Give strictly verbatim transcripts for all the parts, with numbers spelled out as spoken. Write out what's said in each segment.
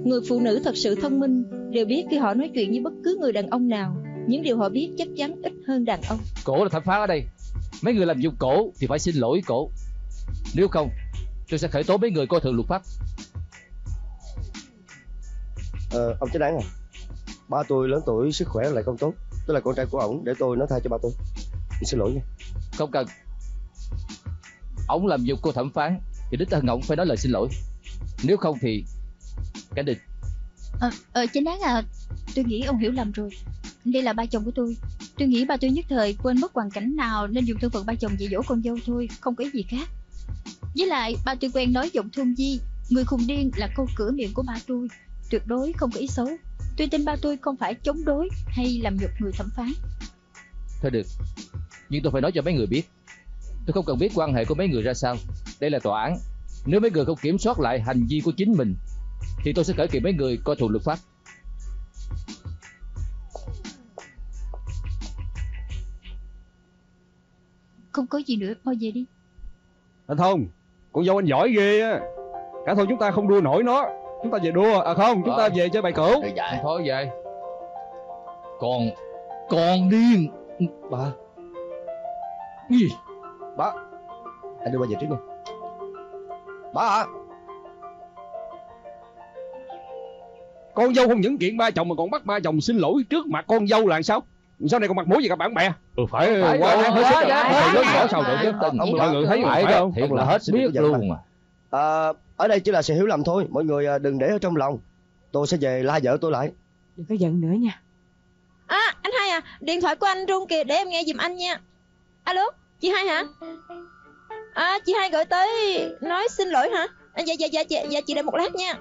Người phụ nữ thật sự thông minh đều biết khi họ nói chuyện với bất cứ người đàn ông nào, những điều họ biết chắc chắn ít hơn đàn ông. Cổ là thẩm phán ở đây. Mấy người làm dụng cổ thì phải xin lỗi cổ. Nếu không tôi sẽ khởi tố mấy người coi thường luật pháp. Ờ, ông chánh án à, ba tôi lớn tuổi, sức khỏe lại không tốt. Tôi là con trai của ổng, để tôi nói thay cho ba tôi. Mình xin lỗi nha. Không cần. Ông làm dụng cô thẩm phán thì đích thân ông phải nói lời xin lỗi. Nếu không thì cảnh định. Ờ, ờ chánh án à, tôi nghĩ ông hiểu lầm rồi. Đây là ba chồng của tôi. Tôi nghĩ ba tôi nhất thời quên mất hoàn cảnh nào nên dùng thân phận ba chồng dạy dỗ con dâu thôi, không có ý gì khác. Với lại ba tôi quen nói giọng thôn di, người khùng điên là câu cửa miệng của ba tôi, tuyệt đối không có ý xấu. Tôi tin ba tôi không phải chống đối hay làm nhục người thẩm phán. Thôi được, nhưng tôi phải nói cho mấy người biết. Tôi không cần biết quan hệ của mấy người ra sao. Đây là tòa án. Nếu mấy người không kiểm soát lại hành vi của chính mình thì tôi sẽ khởi kiện mấy người coi thường luật pháp. Không có gì nữa, mau về đi. Anh Thông, con dâu anh giỏi ghê á. Cả thôi chúng ta không đua nổi nó. Chúng ta về đua, à không, chúng ta về chơi bài cửu. Thôi về. Còn Còn điên. Ba. Gì? Ba, anh đưa ba về trước nha. Ba à. Con dâu không những kiện ba chồng mà còn bắt ba chồng xin lỗi trước mặt con dâu là sao? Sau này còn mặt mũi gì gặp bạn bè? Ừ phải, phải quá đáng hết sức rồi. Thầy lớn nhỏ sao được chứ? Ông mọi người thấy phải không? Thiệt là hết biết luôn mà. À, ở đây chỉ là sự hiểu lầm thôi, mọi người đừng để ở trong lòng. Tôi sẽ về la vợ tôi lại. Đừng có giận nữa nha. À, anh Hai à, điện thoại của anh rung kìa, để em nghe giùm anh nha. Alo, chị Hai hả? À, chị Hai gọi tới nói xin lỗi hả? À, dạ, dạ, dạ, dạ, dạ, chị đợi một lát nha.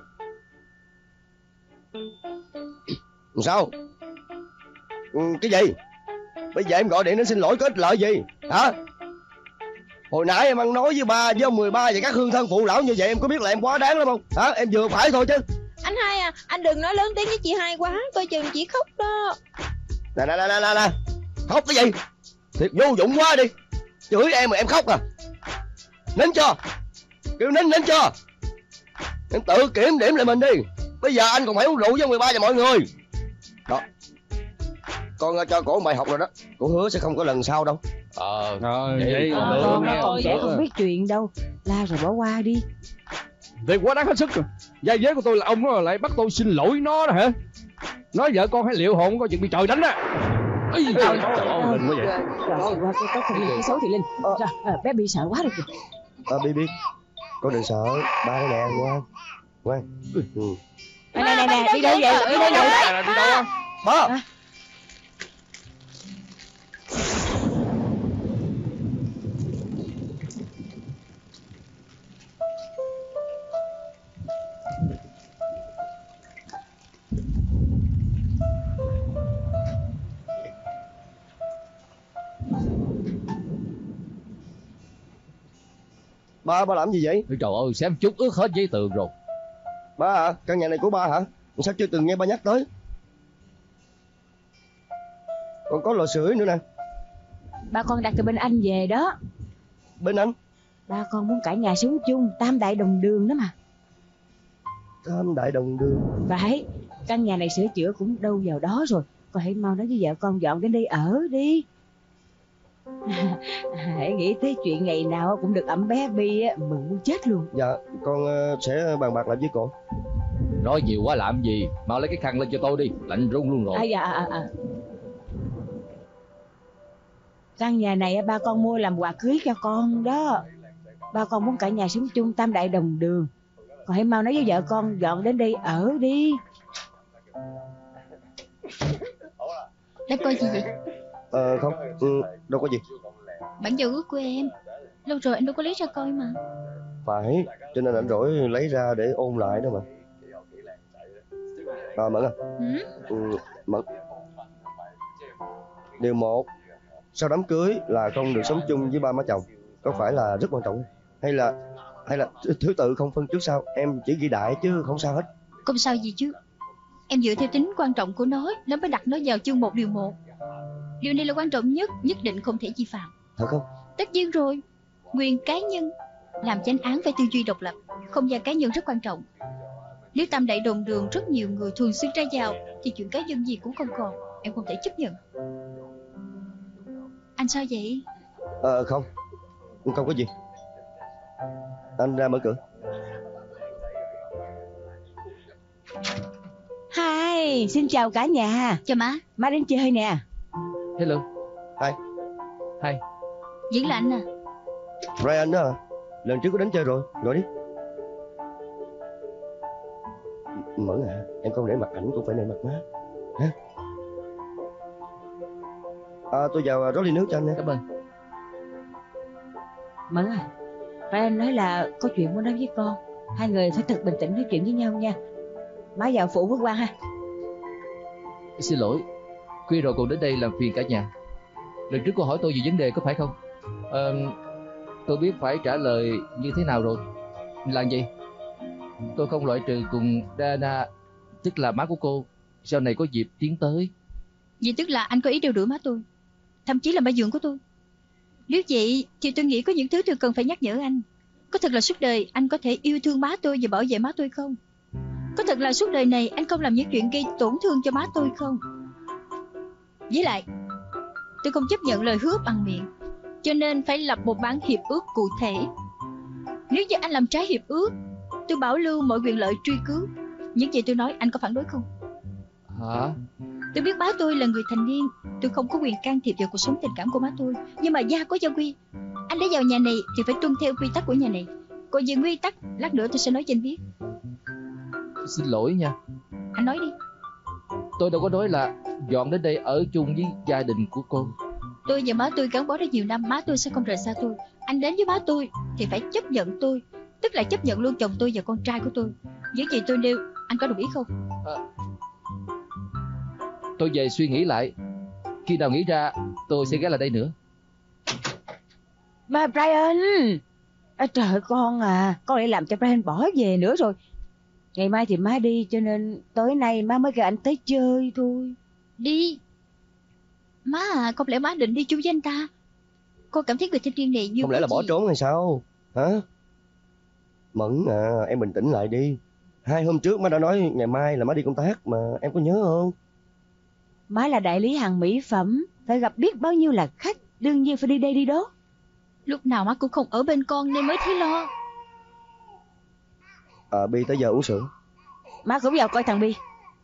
Sao? Ừ, cái gì? Bây giờ em gọi điện đến xin lỗi có ích lợi gì? Hả? Hồi nãy em ăn nói với ba, với ông mười ba và các hương thân phụ lão như vậy, em có biết là em quá đáng lắm không? Hả? Em vừa phải thôi chứ. Anh Hai à, anh đừng nói lớn tiếng với chị Hai quá, coi chừng chị khóc đó. Nè nè nè nè nè, khóc cái gì? Thiệt vô dụng quá đi. Chửi em mà em khóc à? Nín cho. Kêu nín nín cho. Em tự kiểm điểm lại mình đi. Bây giờ anh còn phải uống rượu với mười ba và mọi người. Đó. Con cho cổ bài học rồi đó. Cổ hứa sẽ không có lần sau đâu. Ờ, Rồi, vậy vậy À, được con nó nghe. còn trẻ không biết chuyện đâu, la rồi bỏ qua đi. Thì quá đáng hết sức rồi. Giai giới của tôi là ông nó lại bắt tôi xin lỗi nó đó hả? Nói vợ con hãy liệu hồn coi chừng bị trời đánh á. Ây, trời ơi, trời ơi, đừng quá vậy. Rồi qua cái tốt không cái xấu thì Linh. Rồi, à, bé bị sợ quá rồi kìa. À, Bi biết. Con đừng sợ. Ba cái nè, ngoan. Ngoan. Ừ. Nè nè nè nè, đi đâu vậy? Đi đâu vậy? đi đâu á? Ba. Ba, ba làm gì vậy? Trời ơi, xem chút ướt hết giấy tường rồi. Ba hả? Căn nhà này của ba hả? Sao chưa từng nghe ba nhắc tới? Còn có lò sưởi nữa nè. Ba con đặt từ bên anh về đó. Bên anh? Ba con muốn cả nhà sống chung, tam đại đồng đường đó mà. Tam đại đồng đường. Phải, căn nhà này sửa chữa cũng đâu vào đó rồi. Con hãy mau nói với vợ con dọn đến đây ở đi. Hãy nghĩ tới chuyện ngày nào cũng được ẵm bé Bi á, mừng muốn chết luôn. Dạ, con uh, sẽ bàn bạc lại với cô. Nói nhiều quá làm gì. Mau lấy cái khăn lên cho tôi đi, lạnh run luôn rồi. À dạ à, à. Căn nhà này ba con mua làm quà cưới cho con đó. Ba con muốn cả nhà sống chung, tam đại đồng đường. Con hãy mau nói với vợ con dọn đến đây ở đi. Đang coi gì vậy? Ờ không, ừ, đâu có gì. Bản giao ước của em. Lâu rồi anh đâu có lấy ra coi mà. Phải, cho nên anh rỗi lấy ra để ôn lại đó mà. À Mẫn à. Ừ? Ừ, Mẫn. Điều một, sau đám cưới là không được sống chung với ba má chồng. Có phải là rất quan trọng? Hay là hay là thứ tự không phân trước sau? Em chỉ ghi đại chứ không sao hết. Không sao gì chứ. Em dựa theo tính quan trọng của nó, nó mới đặt nó vào chương một điều một. Điều này là quan trọng nhất, nhất định không thể vi phạm. Thật không? Tất nhiên rồi. Quyền cá nhân. Làm chánh án phải tư duy độc lập. Không gian cá nhân rất quan trọng. Nếu tam đại đồng đường rất nhiều người thường xuyên ra vào thì chuyện cá nhân gì cũng không còn. Em không thể chấp nhận. Anh sao vậy? Ờ không, không có gì. Anh ra mở cửa. Hi, xin chào cả nhà. Chào má. Má đến chơi nè. Hello. Hi. Hi. Vẫn là anh à? Brian đó à? Lần trước có đến chơi rồi, ngồi đi. Mẫn à, em không để mặt ảnh cũng phải để mặt má. Hả? À, tôi vào rót ly nước cho anh nha. Cảm ơn. Mẫn à, phải anh nói là có chuyện muốn nói với con. Hai người phải thật bình tĩnh nói chuyện với nhau nha. Má vào phụ với Quang ha. Xin lỗi, khuya rồi còn đến đây làm phiền cả nhà. Lần trước cô hỏi tôi về vấn đề có phải không? Ờ, tôi biết phải trả lời như thế nào rồi. Là gì? Tôi không loại trừ cùng Dana, tức là má của cô, sau này có dịp tiến tới. Vậy tức là anh có ý đeo đuổi má tôi, thậm chí là má dượng của tôi. Nếu vậy thì tôi nghĩ có những thứ tôi cần phải nhắc nhở anh. Có thật là suốt đời anh có thể yêu thương má tôi và bảo vệ má tôi không? Có thật là suốt đời này anh không làm những chuyện gây tổn thương cho má tôi không? Với lại, tôi không chấp nhận lời hứa bằng miệng, cho nên phải lập một bản hiệp ước cụ thể. Nếu như anh làm trái hiệp ước, tôi bảo lưu mọi quyền lợi truy cứu. Những gì tôi nói anh có phản đối không? Hả? Tôi biết má tôi là người thành niên, tôi không có quyền can thiệp vào cuộc sống tình cảm của má tôi. Nhưng mà gia có gia quy, anh đã vào nhà này thì phải tuân theo quy tắc của nhà này. Còn về nguyên tắc, lát nữa tôi sẽ nói cho anh biết. Xin lỗi nha. Anh nói đi. Tôi đâu có nói là dọn đến đây ở chung với gia đình của cô. Tôi và má tôi gắn bó rất nhiều năm, má tôi sẽ không rời xa tôi. Anh đến với má tôi thì phải chấp nhận tôi, tức là chấp nhận luôn chồng tôi và con trai của tôi. Những gì tôi nêu, anh có đồng ý không? À, tôi về suy nghĩ lại. Khi nào nghĩ ra tôi sẽ ghé lại đây nữa. Mà Brian à, trời ơi, con à, con lại làm cho Brian bỏ về nữa rồi. Ngày mai thì má đi, cho nên tối nay má mới kêu anh tới chơi thôi. Đi. Má à, không lẽ má định đi chung với anh ta? Con cảm thấy người thanh niên này như Không lẽ là bỏ gì? trốn hay sao? Hả? Mẫn à, em bình tĩnh lại đi. Hai hôm trước má đã nói ngày mai là má đi công tác mà, em có nhớ không? Má là đại lý hàng mỹ phẩm, phải gặp biết bao nhiêu là khách, đương nhiên phải đi đây đi đó. Lúc nào má cũng không ở bên con nên mới thấy lo. À, Bi tới giờ uống sữa. Má cũng vào coi thằng Bi.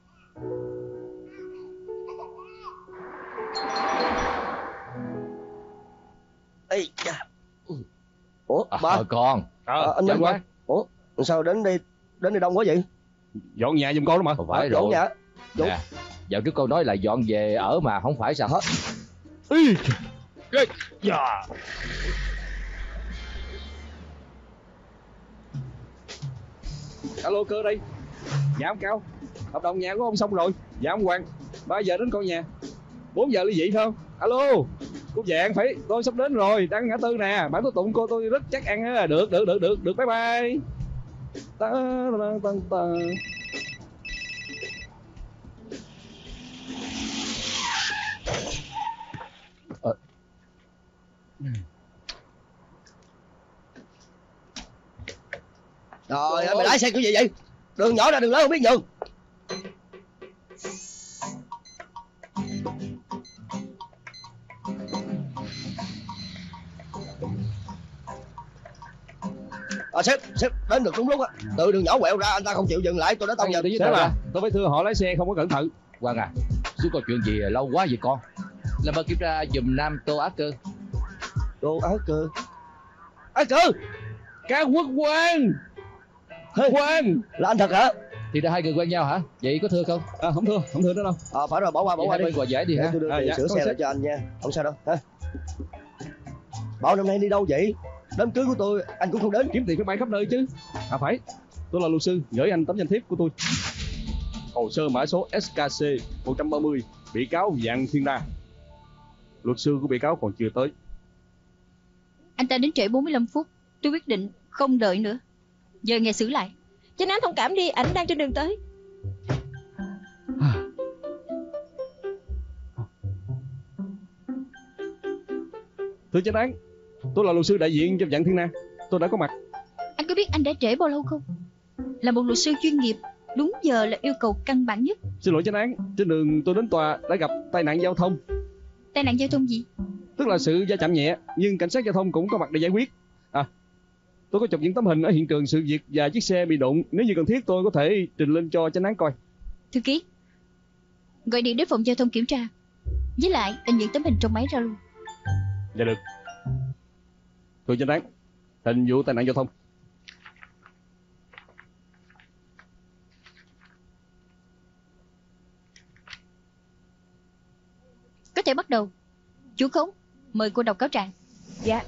Ê, cha. Ủa, ba. À, con. À, À, anh chào Minh quá. ba. Ủa, sao đến đây đến đây đông quá vậy? Dọn nhà giùm con đó mà. Không phải À, dọn rồi. nhà. Dọn. Nè, dạo trước cô nói là dọn về ở mà không phải sao hết. Ý. Ê, dạ. Alo, Cơ đây. Dạ ông Cao, hợp đồng nhà của ông xong rồi. Dạ ông Hoàng, ba giờ đến con nhà. Bốn giờ ly dị phải không? Alo, cô Vàng phải, tôi sắp đến rồi, đang ngã tư nè. Bản tố tụng cô tôi rất chắc ăn á. Được, được, được, được, được, bye bye. Ta, ta, ta, ta. Ờ. Trời ơi, mày lái xe kiểu gì vậy? Đường nhỏ ra đường lớn không biết nhường. À, sếp, sếp đến được đúng lúc á. Từ đường nhỏ quẹo ra anh ta không chịu dừng lại, tôi đã tông vào. Sếp à, tôi phải thưa họ lái xe không có cẩn thận. Quang à, suốt có chuyện gì lâu quá vậy con? Làm ơn kiểm tra giùm Nam Tô Á Cơ. Tô Á Cơ. Á Cơ. Cá Quốc Quang. Hey, Quang. là anh thật hả? Thì đã hai người quen nhau hả? Vậy có thưa không? À, không thưa, không thưa nữa đâu. À, phải rồi, bỏ qua, bỏ Vậy qua hai đi. bên hòa giải đi Để ha. tôi đưa À, tiền dạ, sửa không xe sếp. lại cho anh nha. Không sao đâu. Ha. Bảo năm nay đi đâu vậy? Đám cưới của tôi anh cũng không đến. Kiếm tiền phải bay khắp nơi chứ. À phải, tôi là luật sư, gửi anh tấm danh thiếp của tôi. Hồ sơ mã số S K C một trăm ba mươi, bị cáo Vạn Thiên Đa. Luật sư của bị cáo còn chưa tới. Anh ta đến trễ bốn mươi lăm phút. Tôi quyết định không đợi nữa. Giờ nghe xử lại. Chính anh thông cảm đi, ảnh đang trên đường tới. Thưa chánh án, tôi là luật sư đại diện cho Vạn Thiên Đa. Tôi đã có mặt. Anh có biết anh đã trễ bao lâu không? Là một luật sư chuyên nghiệp, đúng giờ là yêu cầu căn bản nhất. Xin lỗi chánh án, trên đường tôi đến tòa đã gặp tai nạn giao thông. Tai nạn giao thông gì? Tức là sự va chạm nhẹ, nhưng cảnh sát giao thông cũng có mặt để giải quyết. À, tôi có chụp những tấm hình ở hiện trường sự việc và chiếc xe bị đụng. Nếu như cần thiết tôi có thể trình lên cho chánh án coi. Thư ký, gọi điện đến phòng giao thông kiểm tra. Với lại in những tấm hình trong máy ra luôn. Dạ được. Thưa chánh án, hình vụ tai nạn giao thông. Có thể bắt đầu. Chú Khống, mời cô đọc cáo trạng. Dạ.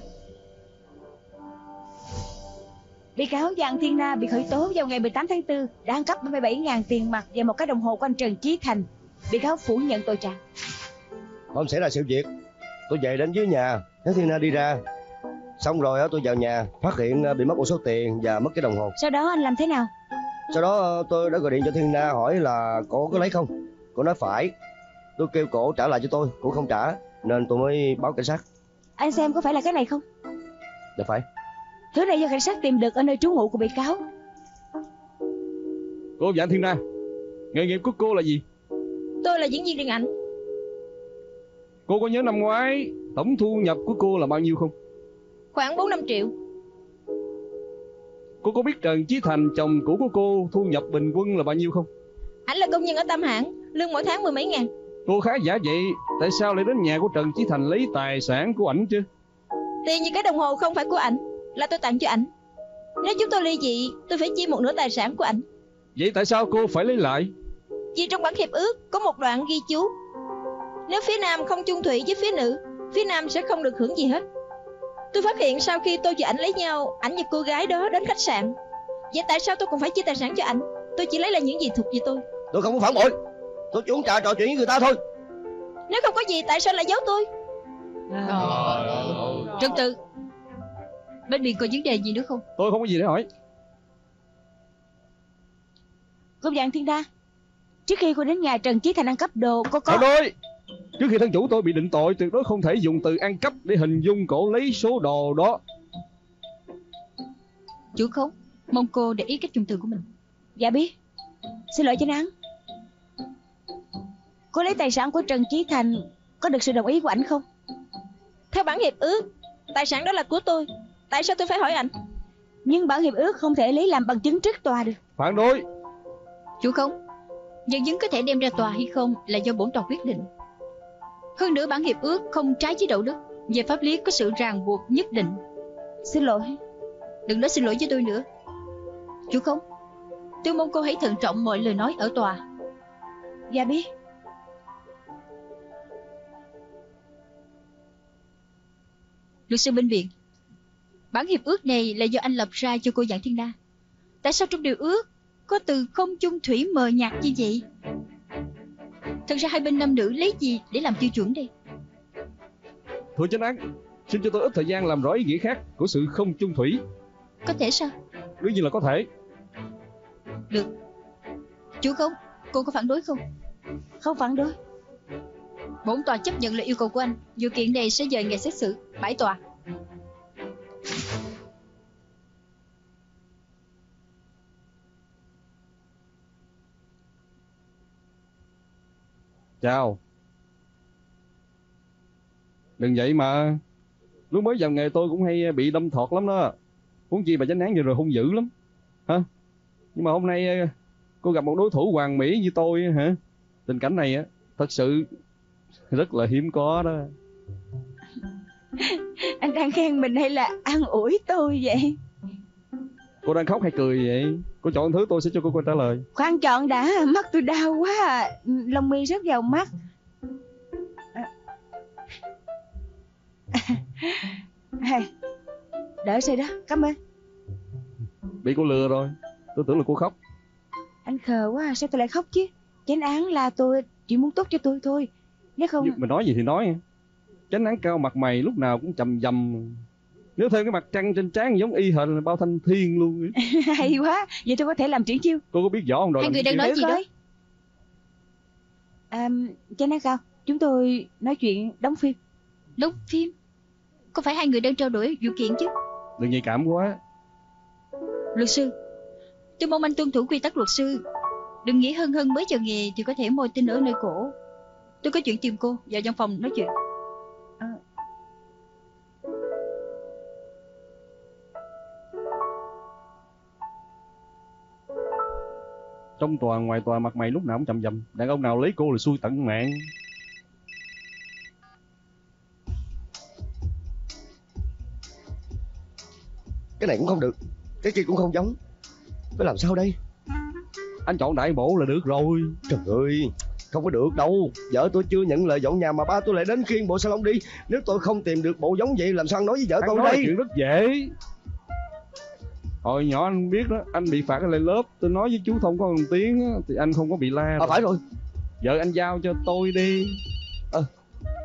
Bị cáo Giang Thiên Na bị khởi tố vào ngày mười tám tháng tư đã ăn cắp ba mươi bảy nghìn tiền mặt và một cái đồng hồ của anh Trần Chí Thành. Bị cáo phủ nhận tội trạng. Hôm xảy ra sự việc, tôi về đến dưới nhà, thấy Thiên Na đi ra. Xong rồi á, tôi vào nhà, phát hiện bị mất một số tiền và mất cái đồng hồ. Sau đó anh làm thế nào? Sau đó tôi đã gọi điện cho Thiên Na hỏi là cổ có lấy không. Cổ nói phải. Tôi kêu cổ trả lại cho tôi, cổ không trả, nên tôi mới báo cảnh sát. Anh xem có phải là cái này không? Dạ phải. Thứ này do cảnh sát tìm được ở nơi trú ngụ của bị cáo. Cô Vạn Thiên Na, nghề nghiệp của cô là gì? Tôi là diễn viên điện ảnh. Cô có nhớ năm ngoái tổng thu nhập của cô là bao nhiêu không? Khoảng bốn năm triệu. Cô có biết Trần Chí Thành, chồng cũ của cô, thu nhập bình quân là bao nhiêu không? Ảnh là công nhân ở Tam Hãng, lương mỗi tháng mười mấy ngàn. Cô khá giả vậy, tại sao lại đến nhà của Trần Chí Thành lấy tài sản của ảnh chứ? Tiền như cái đồng hồ không phải của ảnh, là tôi tặng cho ảnh. Nếu chúng tôi ly dị, tôi phải chia một nửa tài sản của ảnh. Vậy tại sao cô phải lấy lại? Vì trong bản hiệp ước có một đoạn ghi chú, nếu phía nam không chung thủy với phía nữ, phía nam sẽ không được hưởng gì hết. Tôi phát hiện sau khi tôi và ảnh lấy nhau, ảnh và cô gái đó đến khách sạn. Vậy tại sao tôi còn phải chia tài sản cho ảnh? Tôi chỉ lấy là những gì thuộc về tôi. Tôi không có phản bội, tôi chỉ uống trà trò chuyện với người ta thôi. Nếu không có gì tại sao lại giấu tôi? Trật tự. Bên biển có vấn đề gì nữa không? Tôi không có gì để hỏi. Cô Giang Thiên Na, trước khi cô đến nhà Trần Chí Thành ăn cắp đồ, cô có... Thôi đôi, trước khi thân chủ tôi bị định tội, tuyệt đối không thể dùng từ ăn cắp để hình dung cổ lấy số đồ đó. Chủ Khống, mong cô để ý cách dùng từ của mình. Dạ biết. Xin lỗi chánh án. Cô lấy tài sản của Trần Chí Thành có được sự đồng ý của ảnh không? Theo bản hiệp ước, tài sản đó là của tôi. Tại sao tôi phải hỏi ảnh? Nhưng bản hiệp ước không thể lấy làm bằng chứng trước tòa được. Phản đối. Chủ Khống, nhân chứng có thể đem ra tòa hay không là do bổn tòa quyết định. Hơn nữa bản hiệp ước không trái với đạo đức, về pháp lý có sự ràng buộc nhất định. Xin lỗi. Đừng nói xin lỗi với tôi nữa. Chủ Khống, tôi mong cô hãy thận trọng mọi lời nói ở tòa. Dạ biết. Luật sư bên viện, bản hiệp ước này là do anh lập ra cho cô Giang Thiên Na. Tại sao trong điều ước có từ không chung thủy mờ nhạt như vậy? Thật ra hai bên nam nữ lấy gì để làm tiêu chuẩn đây? Thưa chánh án, xin cho tôi ít thời gian làm rõ ý nghĩa khác của sự không chung thủy. Có thể sao? Đương nhiên là có thể. Được. Chủ Khống, cô có phản đối không? Không phản đối. Bổn tòa chấp nhận lời yêu cầu của anh. Vụ kiện này sẽ dời ngày xét xử. Bãi tòa. Chào. Đừng vậy mà. Lúc mới vào nghề tôi cũng hay bị đâm thọt lắm đó. Huống chi bà chánh án vừa rồi hung dữ lắm. Hả? Nhưng mà hôm nay cô gặp một đối thủ hoàn mỹ như tôi hả? Tình cảnh này á thật sự rất là hiếm có đó. Anh đang khen mình hay là an ủi tôi vậy? Cô đang khóc hay cười vậy? Cô chọn thứ tôi sẽ cho cô câu trả lời. Khoan chọn đã, mắt tôi đau quá à. Lông mi rớt vào mắt. À. Đỡ rồi đó, cảm ơn. Bị cô lừa rồi. Tôi tưởng là cô khóc. Anh khờ quá à, sao tôi lại khóc chứ? Chánh án là tôi chỉ muốn tốt cho tôi thôi. Nếu không... Nhưng mà nói gì thì nói. Chánh án cao mặt mày lúc nào cũng chầm dầm. Nếu thêm cái mặt trăng trên trán giống y hệt là bao thanh thiên luôn. Hay quá, vậy tôi có thể làm triển chiêu. Cô có biết võ không? Rồi hai người đang nói gì đó? À, chánh án cao, chúng tôi nói chuyện đóng phim. Đóng phim? Có phải hai người đang trao đổi vụ kiện chứ? Đừng nhạy cảm quá. Luật sư, tôi mong anh tuân thủ quy tắc luật sư. Đừng nghĩ Hân Hân mới chào nghề thì có thể môi tin ở nơi cổ. Tôi có chuyện tìm cô, vào văn phòng nói chuyện. À. Trong tòa ngoài tòa mặt mày lúc nào cũng chậm chậm. Đàn ông nào lấy cô là xui tận mạng. Cái này cũng không được, cái kia cũng không giống. Phải làm sao đây? Anh chọn đại bộ là được rồi. Trời ơi, không có được đâu. Vợ tôi chưa nhận lời dọn nhà mà ba tôi lại đến khiêng bộ salon đi. Nếu tôi không tìm được bộ giống vậy làm sao nói với vợ anh tôi nói đây? là chuyện rất dễ. Hồi nhỏ anh biết đó, anh bị phạt ở lại lớp. Tôi nói với chú Thông có một tiếng á, thì anh không có bị la. À phải rồi. Vợ anh giao cho tôi đi. Ờ à.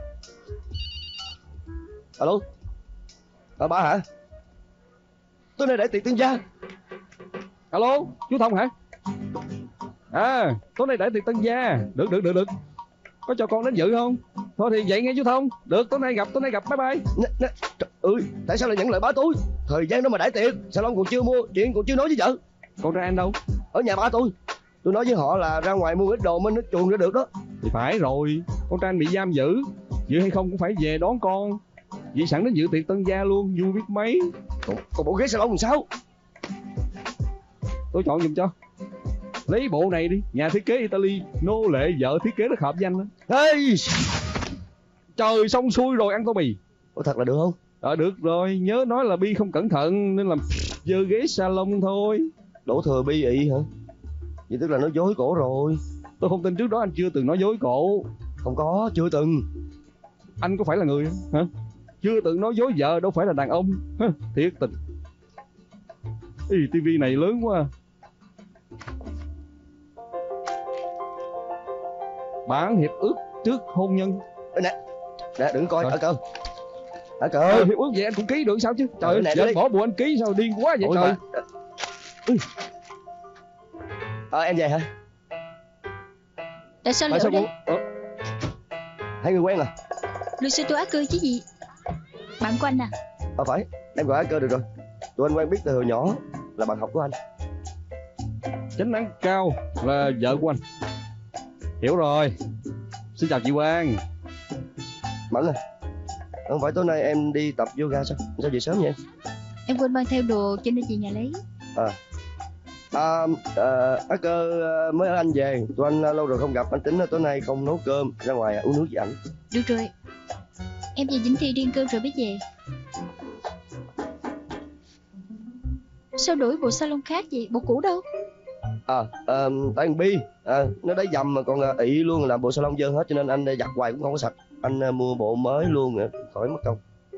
Alo. À ba hả? Tôi này để tiệc tân gia. Alo, chú Thông hả? À, tối nay để tiệc tân gia. Được, được, được, được. Có cho con đến dự không? Thôi thì vậy nghe chú Thông. Được, tối nay gặp, tối nay gặp, bye bye. Nè, nè, trời ơi, tại sao lại nhận lời ba tôi? Thời gian đó mà đãi tiệc, salon còn chưa mua, chuyện còn chưa nói với vợ. Con trai anh đâu? Ở nhà ba tôi. Tôi nói với họ là ra ngoài mua ít đồ mới nó chuồn ra được đó. Thì phải rồi, con trai anh bị giam giữ. Dự hay không cũng phải về đón con. Vậy sẵn đến dự tiệc tân gia luôn, vui biết mấy. Còn, còn bộ ghế salon làm sao? Tôi chọn giùm cho. Lấy bộ này đi, nhà thiết kế Italy, nô lệ vợ thiết kế rất hợp danh đó. Hey! Trời, xong xuôi rồi, ăn tô bì. Ủa thật là được không? Ờ được rồi, nhớ nói là Bi không cẩn thận nên làm dơ ghế salon thôi. Đổ thừa bi ị hả? Vậy tức là nó dối cổ rồi. Tôi không tin trước đó anh chưa từng nói dối cổ. Không có, chưa từng. Anh có phải là người hả? Chưa từng nói dối vợ, đâu phải là đàn ông. Hả? Thiệt tình. Ý, tivi này lớn quá. Bản hiệp ước trước hôn nhân. Ê, nè, nè đừng coi, à. ở cơ. Ở cơ. Ờ, hiệp ước vậy anh cũng ký được sao chứ? Trời ơi, vợ bỏ bùa anh ký sao điên quá vậy. Ôi trời. Ờ, em về hả? Tại sao Tại lỡ sao đây? cô... ờ. Hai người quen à? Luciano Á Cơ chứ gì? Bạn của anh à? Ờ phải, em gọi Á Cơ được rồi. Tụi anh quen biết từ hồi nhỏ, là bạn học của anh. Chánh án cao là vợ của anh. Hiểu rồi. Xin chào chị Quang. Mẫn à, không phải tối nay em đi tập yoga sao? Sao về sớm vậy em? Em quên mang theo đồ cho nên chị nhà lấy. À, à, à Á Cơ mới ở anh về. Tụi anh lâu rồi không gặp, anh tính là tối nay không nấu cơm, ra ngoài uống nước với ảnh. Được rồi. Em về Vĩnh Thi điên cơm rồi mới về. Sao đổi bộ salon khác vậy? Bộ cũ đâu? À, à tại thằng Bi à, nó đá dầm mà còn ị luôn, làm bộ salon dơ hết cho nên anh giặt hoài cũng không có sạch. Anh mua bộ mới luôn nữa, khỏi mất công.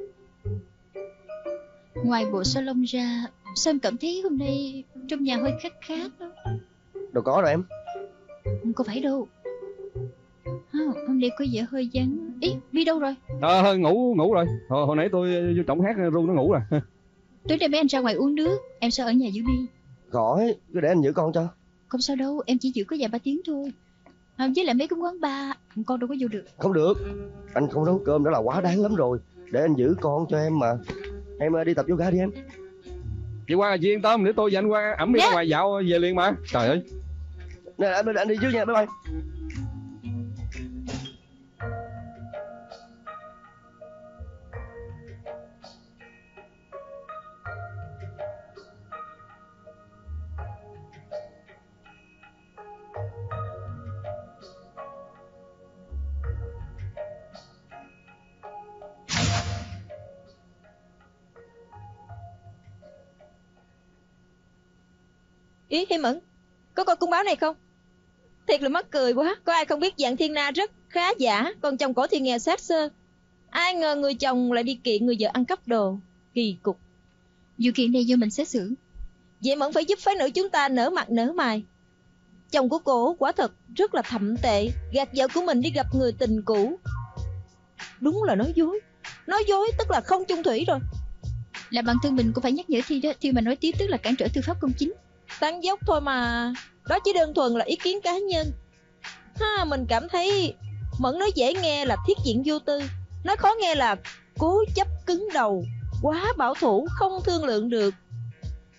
Ngoài bộ salon ra, sao em cảm thấy hôm nay trong nhà hơi khát khát đó? Đâu có rồi em. Không có phải đâu. À, hôm nay có vẻ hơi vắng. Ý, Bi đâu rồi? À, ngủ ngủ rồi. Hồi, hồi nãy tôi vô trọng hát ru nó ngủ rồi. Tối nay mấy anh ra ngoài uống nước, em sao ở nhà giữ Bi? Khỏi, cứ để anh giữ con cho. Không sao đâu, em chỉ giữ có vài ba tiếng thôi. À, với lại mấy cái quán bar, con đâu có vô được. Không được, anh không nấu cơm đó là quá đáng lắm rồi. Để anh giữ con cho em mà. Em đi tập yoga đi em. Chị Quang là chị yên tâm, để tôi và anh Quang ẩm đi ra ngoài dạo về liền mà. Trời ơi. Nè, anh, anh đi trước nha, bye bye. Ý, Hi Mẫn, có coi cung báo này không? Thiệt là mắc cười quá. Có ai không biết dạng Thiên Na rất khá giả, còn chồng cổ thì nghèo xác xơ. Ai ngờ người chồng lại đi kiện người vợ ăn cắp đồ. Kỳ cục. Vụ kiện này do mình xét xử. Vậy Mẫn phải giúp phái nữ chúng ta nở mặt nở mày. Chồng của cổ quả thật rất là thậm tệ, gạt vợ của mình đi gặp người tình cũ. Đúng là nói dối. Nói dối tức là không chung thủy rồi. Là bản thân mình cũng phải nhắc nhở Thi đó. Thi mà nói tiếp tức là cản trở tư pháp công chính. Tán dốc thôi mà. Đó chỉ đơn thuần là ý kiến cá nhân. Ha, mình cảm thấy Mẫn nói dễ nghe là thiết diện vô tư, nói khó nghe là cố chấp cứng đầu, quá bảo thủ, không thương lượng được.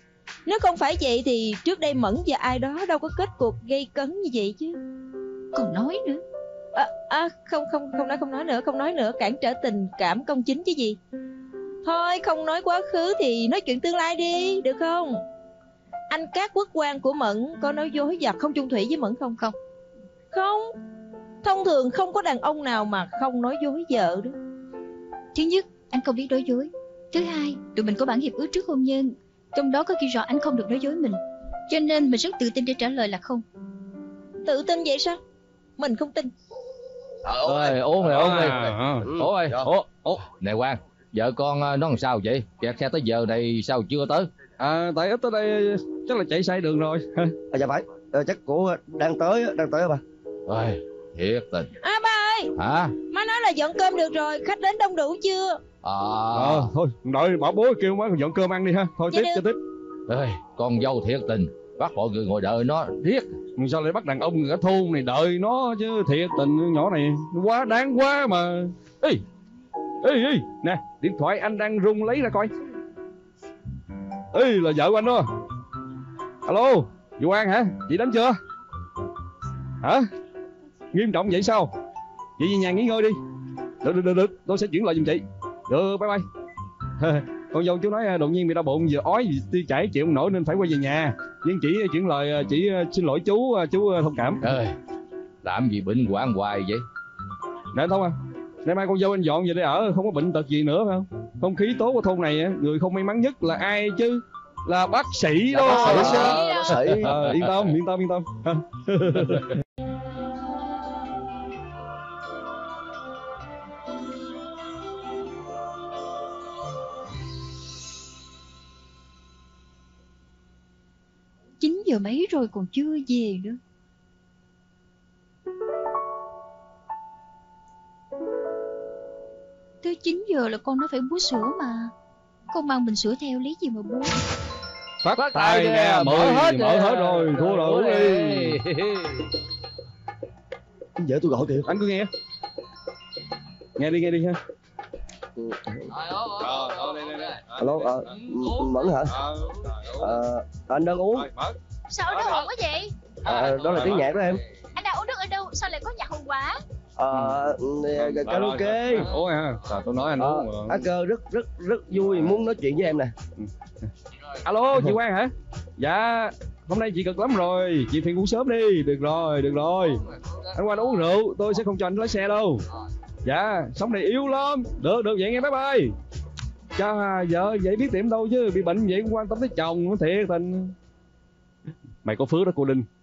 Nếu không phải vậy thì trước đây Mẫn và ai đó đâu có kết cuộc gây cấn như vậy chứ. Còn nói nữa. À, à không không không nói không nói nữa không nói nữa cản trở tình cảm công chính chứ gì. Thôi không nói quá khứ thì nói chuyện tương lai đi, được không? Anh Cát Quốc Quang của Mẫn có nói dối và không chung thủy với Mẫn không? Không. Không. Thông thường không có đàn ông nào mà không nói dối vợ đó. Thứ nhất, anh không biết nói dối. Thứ hai, tụi mình có bản hiệp ước trước hôn nhân, trong đó có ghi rõ anh không được nói dối mình. Cho nên mình rất tự tin để trả lời là không. Tự tin vậy sao? Mình không tin. Ơi, ố mày ố mày. Ừ. Ố ơi, ố, ố. Nè Quang, vợ con nó làm sao vậy? Kẹt xe tới giờ này sao chưa tới? À, tại ít tới đây chắc là chạy sai đường rồi. À, dạ phải, à, chắc của đang tới, đang tới bà. Ôi, thiệt tình. À ba ơi. Hả? Má nói là dọn cơm được rồi, khách đến đông đủ chưa? À. Ờ, thôi, đợi bảo bố kêu má dọn cơm ăn đi ha. Thôi Dạ tiếp được. cho tiếp. Ê, con dâu thiệt tình, bắt mọi người ngồi đợi nó riết. Sao lại bắt đàn ông cả thôn này đợi nó chứ, thiệt tình nhỏ này nó quá đáng quá mà. Ê, ê, ê, nè, điện thoại anh đang rung lấy ra coi. Ê, là vợ của anh đó. Alo, chị Quang hả? Chị đến chưa? Hả? Nghiêm trọng vậy sao? Chị về nhà nghỉ ngơi đi. Được, được, được, được. Tôi sẽ chuyển lời giùm chị. Được, bye bye. Con dâu chú nói đột nhiên bị đau bụng, vừa ói vừa tiêu chảy chịu không nổi nên phải quay về nhà. Nhưng chị chuyển lời, chị xin lỗi chú, chú thông cảm. Ê, làm gì bệnh hoạn hoài vậy? Nè Thông à, nay mai con dâu anh dọn về đây ở, không có bệnh tật gì nữa phải không? Không khí tốt của thôn này, người không may mắn nhất là ai chứ? Là bác sĩ đó. Bác sĩ, À, bác sĩ. à, yên tâm, yên tâm, yên tâm. Chín giờ mấy rồi còn chưa về nữa. Tới chín giờ là con nó phải bú sữa mà. Con mang bình sữa theo lấy gì mà bú. Phát tài nè, mở hết, mở hết rồi, thua rồi uống đi. Vợ tôi gọi kìa. Anh cứ nghe. Nghe đi, nghe đi ha. Alo, à, Mẫn hả? À, anh đang uống. Sao ở đâu ồn quá vậy? À, đó là tiếng nhạc đó em. Anh đang uống nước ở đâu? Sao lại có nhạc hồn quá? À, karaoke. Ủa à, sao tôi nói anh À, uống mà. Á cơ rất rất rất vui muốn nói chuyện với em nè. Alo, chị Quang hả? Dạ, hôm nay chị cực lắm rồi, chị phiền ngủ sớm đi. Được rồi, được rồi. Anh Quang uống rượu, tôi sẽ không cho anh lái xe đâu. Dạ, sống này yếu lắm. Được, được vậy nghe, bye bye. Cha, vợ vậy biết tiệm đâu chứ, bị bệnh vậy cũng quan tâm tới chồng, nó thiệt tình. Mày có phước đó cô Linh.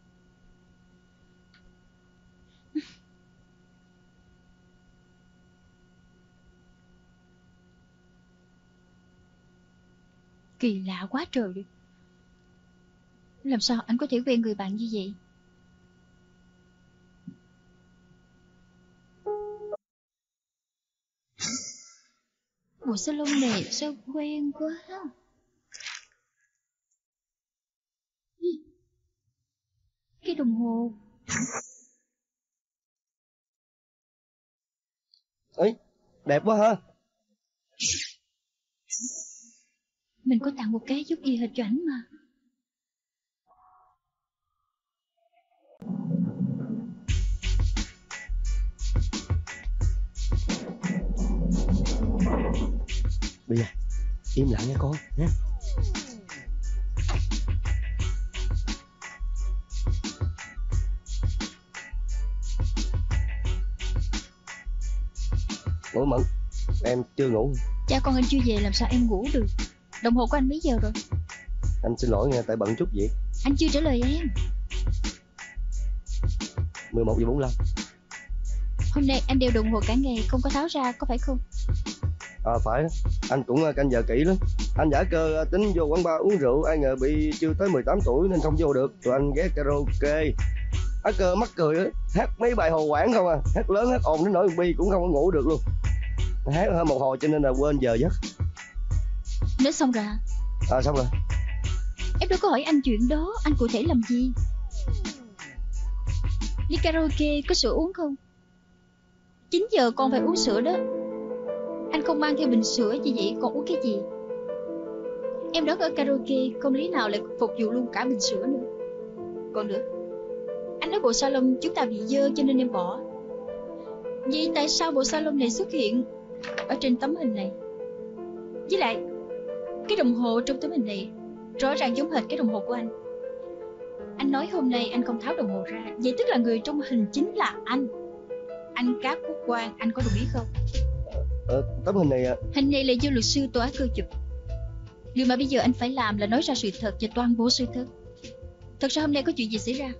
Kỳ lạ quá trời đi. Làm sao anh có thể quen người bạn như vậy? Bộ salon này sao quen quá. Cái đồng hồ. Ấy, đẹp quá ha. Mình có tặng một cái giống y hệt cho ảnh mà. Bây giờ im lặng nha con nha. Ủa Mẫn, em chưa ngủ. Cha con anh chưa về làm sao em ngủ được. Đồng hồ của anh mấy giờ rồi? Anh xin lỗi nha, tại bận chút việc. Anh chưa trả lời em. mười một giờ bốn mươi lăm. Hôm nay anh đeo đồng hồ cả ngày không có tháo ra, có phải không? À phải đó, anh cũng canh giờ kỹ lắm. Anh giả cơ tính vô quán bar uống rượu, ai ngờ bị chưa tới mười tám tuổi nên không vô được. Tụi anh ghé karaoke. Á cơ mắc cười á, hát mấy bài hồ quảng không à, hát lớn hát ồn đến nỗi Bi cũng không có ngủ được luôn. Hát hơn một hồi cho nên là quên giờ giấc. Nói xong rồi hả? À xong rồi. Em đâu có hỏi anh chuyện đó, anh cụ thể làm gì? Đi karaoke có sữa uống không? chín giờ con phải uống sữa đó. Anh không mang theo bình sữa gì vậy, còn uống cái gì? Em đót ở karaoke, không lý nào lại phục vụ luôn cả bình sữa nữa. Còn nữa, anh nói bộ salon chúng ta bị dơ cho nên em bỏ. Vậy tại sao bộ salon này xuất hiện ở trên tấm hình này? Với lại, cái đồng hồ trong tấm hình này rõ ràng giống hệt cái đồng hồ của anh. Anh nói hôm nay anh không tháo đồng hồ ra, vậy tức là người trong hình chính là anh. Anh Cáp Quốc Quang, anh có đồng ý không? Ờ, tấm hình này à... Hình này là do luật sư Tô Á Cơ chụp. Điều mà bây giờ anh phải làm là nói ra sự thật và toàn bộ sự thật. Thật ra hôm nay có chuyện gì xảy ra?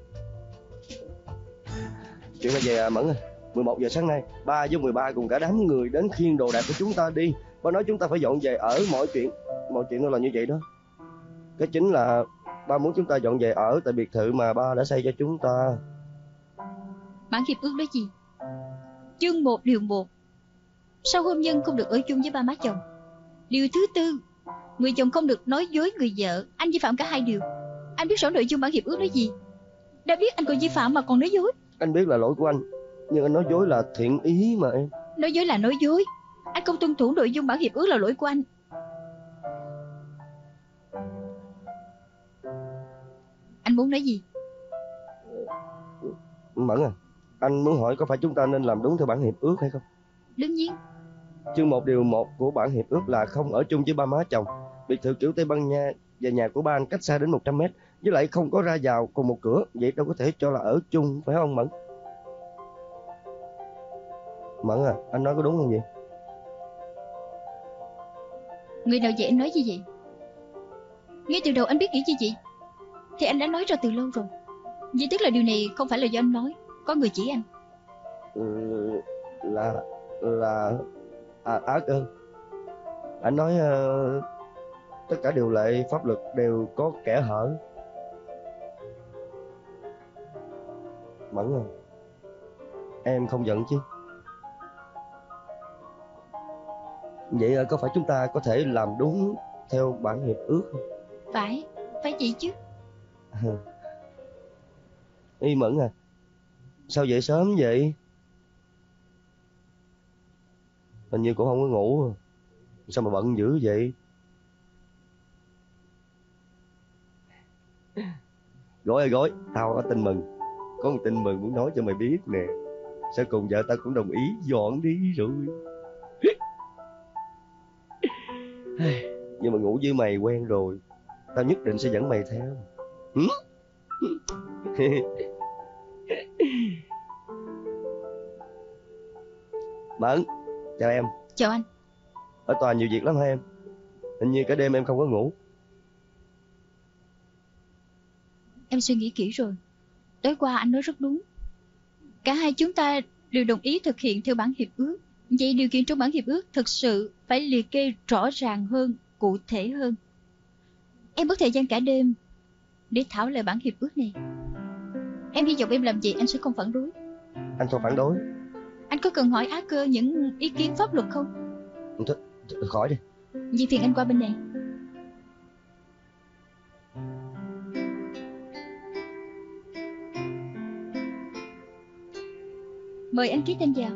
Chuyện là về à, Mẫn à, mười một giờ sáng nay ba với mười ba cùng cả đám người đến khiêng đồ đạc của chúng ta đi. Ba nói chúng ta phải dọn về ở, mọi chuyện mọi chuyện nó là như vậy đó. Cái chính là ba muốn chúng ta dọn về ở tại biệt thự mà ba đã xây cho chúng ta. Bản hiệp ước đó gì? Chương một điều một, sau hôn nhân không được ở chung với ba má chồng. Điều thứ tư, người chồng không được nói dối người vợ. Anh vi phạm cả hai điều. Anh biết rõ nội dung bản hiệp ước đó gì? Đã biết anh còn vi phạm mà còn nói dối. Anh biết là lỗi của anh, nhưng anh nói dối là thiện ý mà em. Nói dối là nói dối. Anh không tuân thủ nội dung bản hiệp ước là lỗi của anh. Anh muốn nói gì? Mẫn à, anh muốn hỏi có phải chúng ta nên làm đúng theo bản hiệp ước hay không? Đương nhiên. Chương một điều một của bản hiệp ước là không ở chung với ba má chồng. Biệt thự kiểu Tây Ban Nha và nhà của ba anh cách xa đến một trăm mét, với lại không có ra vào cùng một cửa, vậy đâu có thể cho là ở chung, phải không Mẫn? Mẫn à, anh nói có đúng không vậy? Người nào dạy anh nói như vậy? Ngay từ đầu anh biết nghĩ như vậy thì anh đã nói ra từ lâu rồi. Vậy tức là điều này không phải là do anh nói, có người chỉ anh. Ừ, là là à, Á Cơ. Anh nói uh, tất cả điều lệ pháp luật đều có kẽ hở. Mẫn à, em không giận chứ? Vậy có phải chúng ta có thể làm đúng theo bản hiệp ước không? Phải, phải vậy chứ. Y Mẫn à, sao dậy sớm vậy? Hình như cũng không có ngủ. Sao mà bận dữ vậy? Gói ơi gói, tao có tin mừng. Có một tin mừng muốn nói cho mày biết nè. Sau cùng vợ tao cũng đồng ý dọn đi rồi. Nhưng mà ngủ với mày quen rồi, tao nhất định sẽ dẫn mày theo. Mẫn, chào em. Chào anh. Ở tòa nhiều việc lắm hả em? Hình như cả đêm em không có ngủ. Em suy nghĩ kỹ rồi. Tối qua anh nói rất đúng. Cả hai chúng ta đều đồng ý thực hiện theo bản hiệp ước. Vậy điều kiện trong bản hiệp ước thực sự phải liệt kê rõ ràng hơn, cụ thể hơn. Em mất thời gian cả đêm để thảo luận bản hiệp ước này. Em hy vọng em làm gì anh sẽ không phản đối. Anh không phản đối. Anh có cần hỏi Á Cơ những ý kiến pháp luật không? Thôi, khỏi đi. Vì phiền anh qua bên này. Mời anh ký tên vào.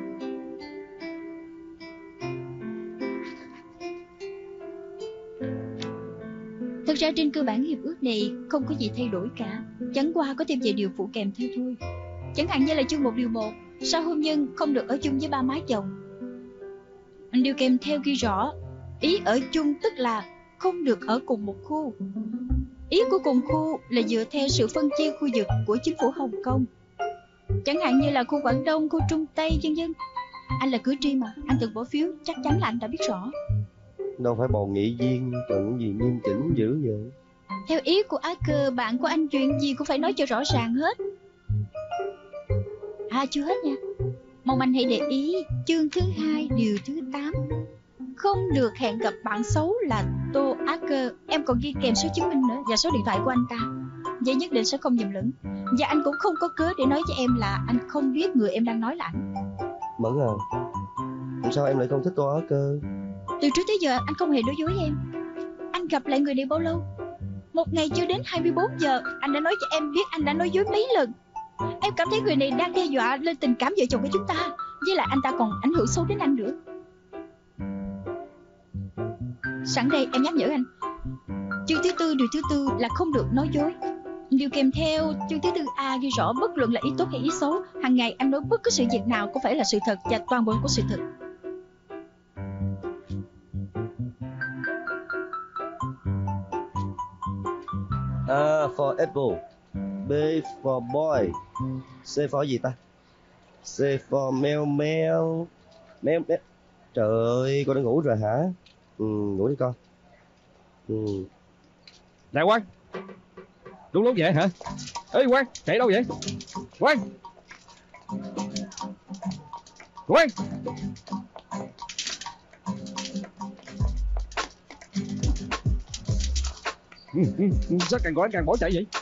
Thực ra trên cơ bản hiệp ước này không có gì thay đổi cả, chẳng qua có thêm vài điều phụ kèm theo thôi. Chẳng hạn như là chương một điều một, sau hôn nhân không được ở chung với ba má chồng. Điều kèm theo ghi rõ, ý ở chung tức là không được ở cùng một khu. Ý của cùng khu là dựa theo sự phân chia khu vực của chính phủ Hồng Kông. Chẳng hạn như là khu Quảng Đông, khu Trung Tây, vân vân. Anh là cử tri mà, anh từng bỏ phiếu, chắc chắn là anh đã biết rõ. Đâu phải bầu nghị viên, cần gì nghiêm chỉnh dữ vậy? Theo ý của Á Cơ, bạn của anh chuyện gì cũng phải nói cho rõ ràng hết. À chưa hết nha. Mong anh hãy để ý chương thứ hai điều thứ tám. Không được hẹn gặp bạn xấu là Tô Á Cơ. Em còn ghi kèm số chứng minh nữa và số điện thoại của anh ta. Vậy nhất định sẽ không nhầm lẫn. Và anh cũng không có cớ để nói với em là anh không biết người em đang nói là anh. Mẫn à, làm sao em lại không thích Tô Á Cơ? Từ trước tới giờ anh không hề nói dối em. Anh gặp lại người này bao lâu? Một ngày chưa đến hai mươi bốn giờ anh đã nói cho em biết anh đã nói dối mấy lần. Em cảm thấy người này đang đe dọa lên tình cảm vợ chồng của chúng ta. Với lại anh ta còn ảnh hưởng sâu đến anh nữa. Sẵn đây em nhắc nhở anh. Chương thứ tư, điều thứ tư là không được nói dối. Điều kèm theo chương thứ tư A ghi rõ bất luận là ý tốt hay ý xấu, hàng ngày anh nói bất cứ sự việc nào cũng phải là sự thật và toàn bộ của sự thật. A for apple, B for boy, C for gì ta? C for mèo mèo. Mèo mèo. Trời ơi, con đã ngủ rồi hả? Ừ, ngủ đi con. Ừ. Nè Quang, đúng lúc vậy hả? Ê Quang, chạy đâu vậy? Quang, Quang. Ừ, ừ, ừ, sao càng gọi anh càng bỏ chạy vậy?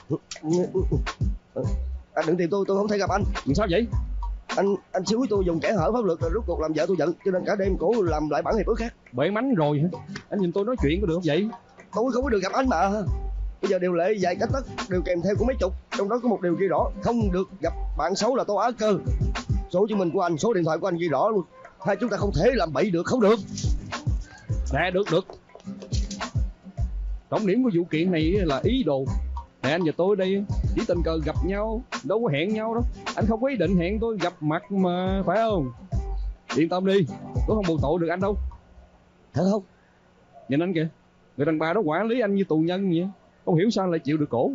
Anh đừng tìm tôi, tôi không thể gặp anh. Sao vậy? Anh anh xúi tôi dùng kẻ hở pháp luật rồi rút cuộc làm vợ tôi giận, cho nên cả đêm cổ làm lại bản hiệp ước khác. Bể mánh rồi hả? Anh nhìn tôi nói chuyện có được không vậy? Tôi không có được gặp anh mà. Bây giờ điều lệ vài cách tất đều kèm theo của mấy chục, trong đó có một điều ghi rõ không được gặp bạn xấu là Tô Á Cơ. Số chứng minh của anh, số điện thoại của anh ghi rõ luôn. Hai chúng ta không thể làm bậy được, không được. Nè, được được. Trọng điểm của vụ kiện này là ý đồ. Nè, anh và tôi đây chỉ tình cờ gặp nhau, đâu có hẹn nhau đâu. Anh không có ý định hẹn tôi gặp mặt mà, phải không? Yên tâm đi, tôi không buộc tội được anh đâu. Thật không? Nhìn anh kìa, người đàn bà đó quản lý anh như tù nhân vậy. Không hiểu sao lại chịu được cổ.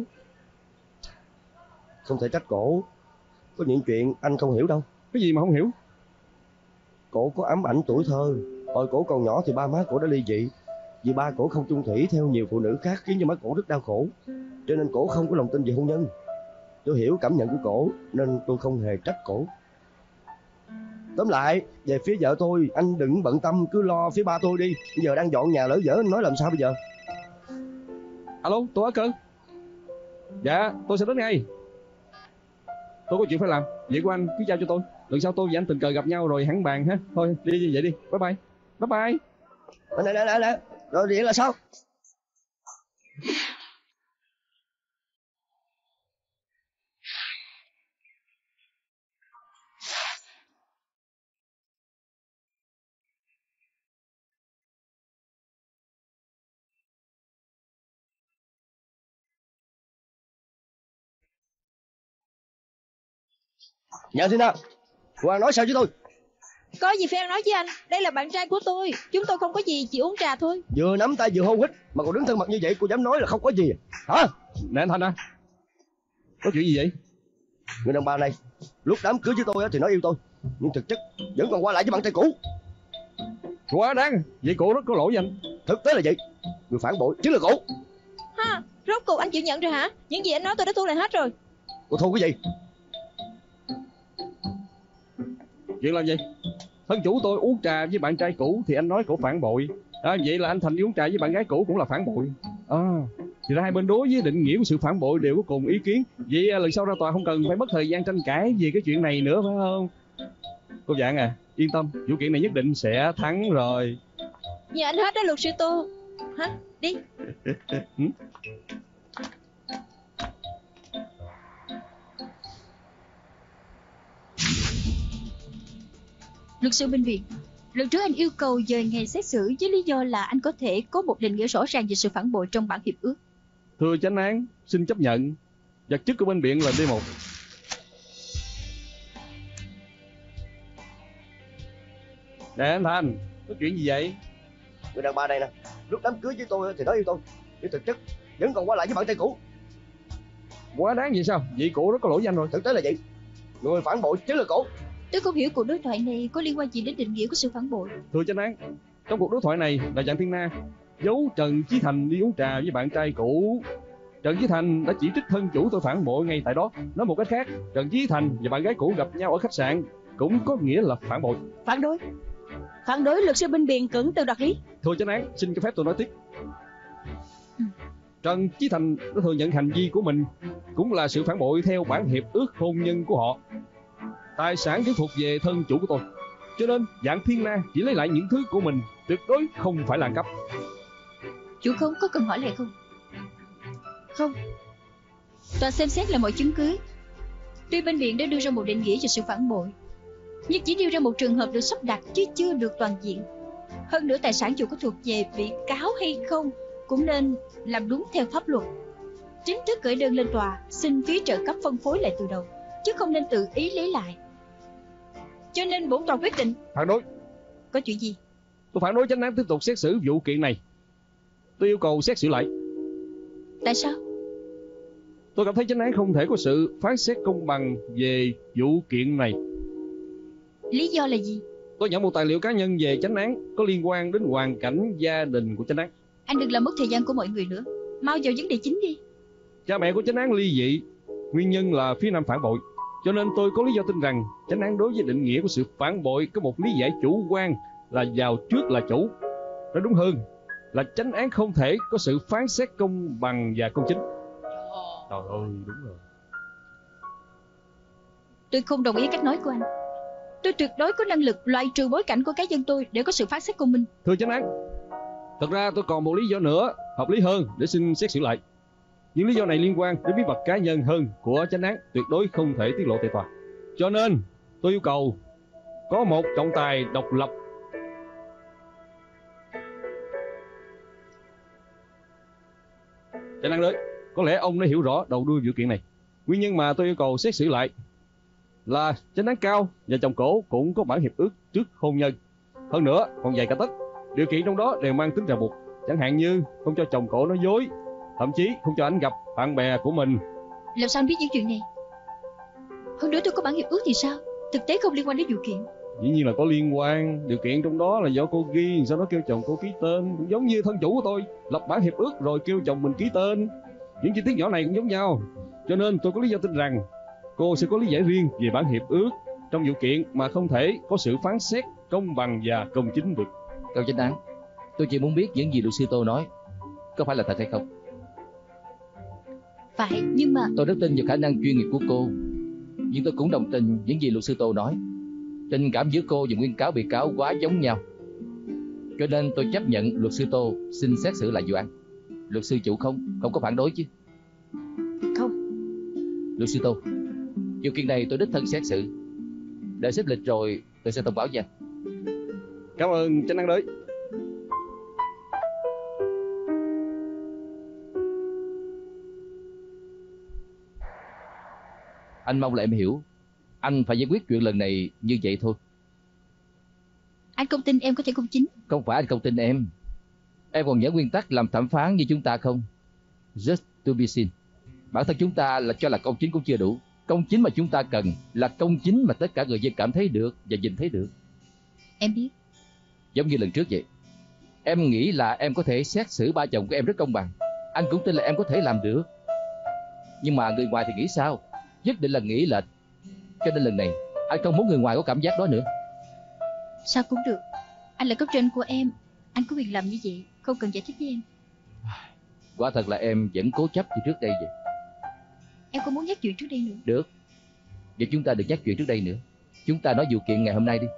Không thể trách cổ. Có những chuyện anh không hiểu đâu. Cái gì mà không hiểu? Cổ có ám ảnh tuổi thơ. Hồi cổ còn nhỏ thì ba má cổ đã ly dị. Vì ba cổ không chung thủy theo nhiều phụ nữ khác khiến cho má cổ rất đau khổ. Cho nên cổ không có lòng tin về hôn nhân. Tôi hiểu cảm nhận của cổ nên tôi không hề trách cổ. Tóm lại, về phía vợ tôi, anh đừng bận tâm, cứ lo phía ba tôi đi. Bây giờ đang dọn nhà lỡ dở, anh nói làm sao bây giờ? Alo, Tô Á Cơ. Dạ, tôi sẽ đến ngay. Tôi có chuyện phải làm, việc của anh cứ giao cho tôi. Lần sau tôi và anh tình cờ gặp nhau rồi hẳn bàn ha. Thôi, đi đi vậy đi, bye bye. Bye bye. Nè nè nè nè, rồi vậy là sao? Nhận xin nào. Hoàng nói sao với tôi? Có gì phải nói với anh, đây là bạn trai của tôi. Chúng tôi không có gì, chỉ uống trà thôi. Vừa nắm tay vừa hôn hít mà còn đứng thân mật như vậy, cô dám nói là không có gì hả? Nè anh Thanh à, có chuyện gì vậy? Người đàn bà này lúc đám cưới với tôi thì nói yêu tôi, nhưng thực chất vẫn còn qua lại với bạn trai cũ. Quá đáng, vậy cổ rất có lỗi với anh. Thực tế là vậy, người phản bội chính là cổ. Ha, rốt cuộc anh chịu nhận rồi hả? Những gì anh nói tôi đã thu lại hết rồi. Cô thu cái gì? Chuyện là gì? Thân chủ tôi uống trà với bạn trai cũ thì anh nói cổ phản bội. À, vậy là anh Thành đi uống trà với bạn gái cũ cũng là phản bội. À, thì ra hai bên đối với định nghĩa của sự phản bội đều có cùng ý kiến. Vậy lần sau ra tòa không cần phải mất thời gian tranh cãi về cái chuyện này nữa phải không? Cô Vạn à, yên tâm, vụ kiện này nhất định sẽ thắng rồi. Nhờ anh hết đó luật sư Tô. Hả? Đi. Luật sư bên viện, lần trước anh yêu cầu dời ngày xét xử với lý do là anh có thể có một định nghĩa rõ ràng về sự phản bội trong bản hiệp ước. Thưa chánh án, xin chấp nhận. Vật chất của bên viện là D một. Nè anh Thành, có chuyện gì vậy? Người đàn bà này nè, lúc đám cưới với tôi thì nói yêu tôi, nhưng thực chất vẫn còn qua lại với bạn trai cũ. Quá đáng vậy sao? Vậy cổ rất có lỗi với anh rồi. Thực tế là vậy, người phản bội chính là cổ. Tôi không hiểu cuộc đối thoại này có liên quan gì đến định nghĩa của sự phản bội. Thưa chánh án, trong cuộc đối thoại này là Dạng Thiên Na giấu Trần Chí Thành đi uống trà với bạn trai cũ. Trần Chí Thành đã chỉ trích thân chủ tôi phản bội ngay tại đó. Nói một cách khác, Trần Chí Thành và bạn gái cũ gặp nhau ở khách sạn cũng có nghĩa là phản bội. Phản đối. Phản đối, luật sư bên biện cưỡng từ đoạt lý. Thưa chánh án, xin cho phép tôi nói tiếp. Trần Chí Thành đã thừa nhận hành vi của mình cũng là sự phản bội theo bản hiệp ước hôn nhân của họ. Tài sản vẫn thuộc về thân chủ của tôi, cho nên Dạng Thiên Na chỉ lấy lại những thứ của mình, tuyệt đối không phải là cắp. Chủ không có cần hỏi lại không? Không. Tòa xem xét là mọi chứng cứ. Tuy bên viện đã đưa ra một định nghĩa cho sự phản bội, nhưng chỉ nêu ra một trường hợp được sắp đặt chứ chưa được toàn diện. Hơn nữa tài sản dù có thuộc về bị cáo hay không cũng nên làm đúng theo pháp luật. Chính thức gửi đơn lên tòa xin phí trợ cấp phân phối lại từ đầu, chứ không nên tự ý lấy lại. Cho nên bổn tòa quyết định. Phản đối. Có chuyện gì? Tôi phản đối chánh án tiếp tục xét xử vụ kiện này. Tôi yêu cầu xét xử lại. Tại sao? Tôi cảm thấy chánh án không thể có sự phán xét công bằng về vụ kiện này. Lý do là gì? Tôi nhận một tài liệu cá nhân về chánh án có liên quan đến hoàn cảnh gia đình của chánh án. Anh đừng làm mất thời gian của mọi người nữa. Mau vào vấn đề chính đi. Cha mẹ của chánh án ly dị, nguyên nhân là phía nam phản bội. Cho nên tôi có lý do tin rằng chánh án đối với định nghĩa của sự phản bội có một lý giải chủ quan là vào trước là chủ. Nói đúng hơn là chánh án không thể có sự phán xét công bằng và công chính. Trời ơi, đúng rồi. Tôi không đồng ý cách nói của anh. Tôi tuyệt đối có năng lực loại trừ bối cảnh của cá nhân tôi để có sự phán xét công minh. Thưa chánh án, thật ra tôi còn một lý do nữa hợp lý hơn để xin xét xử lại. Những lý do này liên quan đến bí mật cá nhân hơn của chánh án, tuyệt đối không thể tiết lộ tại tòa. Cho nên tôi yêu cầu có một trọng tài độc lập. Chánh án đấy, có lẽ ông đã hiểu rõ đầu đuôi vụ kiện này. Nguyên nhân mà tôi yêu cầu xét xử lại là chánh án cao và chồng cổ cũng có bản hiệp ước trước hôn nhân. Hơn nữa còn vài cả tất điều kiện trong đó đều mang tính ràng buộc, chẳng hạn như không cho chồng cổ nói dối, thậm chí không cho anh gặp bạn bè của mình. Làm sao anh biết những chuyện này? Hơn nữa tôi có bản hiệp ước thì sao? Thực tế không liên quan đến vụ kiện. Dĩ nhiên là có liên quan. Điều kiện trong đó là do cô ghi, sau đó kêu chồng cô ký tên. Cũng giống như thân chủ của tôi lập bản hiệp ước rồi kêu chồng mình ký tên. Những chi tiết nhỏ này cũng giống nhau. Cho nên tôi có lý do tin rằng cô sẽ có lý giải riêng về bản hiệp ước trong vụ kiện mà không thể có sự phán xét công bằng và công chính được. Cao chánh án, tôi chỉ muốn biết những gì luật sư Tô nói có phải là thật hay không. Phải, nhưng mà Tôi rất tin vào khả năng chuyên nghiệp của cô, nhưng tôi cũng đồng tình những gì luật sư Tô nói. Tình cảm giữa cô và nguyên cáo bị cáo quá giống nhau, cho nên tôi chấp nhận luật sư Tô xin xét xử lại vụ án. Luật sư chủ không không có phản đối chứ? Không. Luật sư Tô, vụ kiện này tôi đích thân xét xử. Đợi xếp lịch rồi tôi sẽ thông báo cho anh. Cảm ơn chánh án đấy. Anh mong là em hiểu. Anh phải giải quyết chuyện lần này như vậy thôi. anh không tin em có thể công chính. Không phải anh không tin em. Em còn nhớ nguyên tắc làm thẩm phán như chúng ta không? Just to be seen. Bản thân chúng ta là cho là công chính cũng chưa đủ. Công chính mà chúng ta cần là công chính mà tất cả người dân cảm thấy được và nhìn thấy được. Em biết. Giống như lần trước vậy. Em nghĩ là em có thể xét xử ba chồng của em rất công bằng. Anh cũng tin là em có thể làm được. Nhưng mà người ngoài thì nghĩ sao? Nhất định là nghĩ lệch. Cho nên lần này anh không muốn người ngoài có cảm giác đó nữa. Sao cũng được. Anh là cấp trên của em, anh có quyền làm như vậy, không cần giải thích với em. Quả thật là em vẫn cố chấp như trước đây vậy. Em có muốn nhắc chuyện trước đây nữa? Được. Vậy chúng ta đừng nhắc chuyện trước đây nữa. Chúng ta nói vụ kiện ngày hôm nay đi.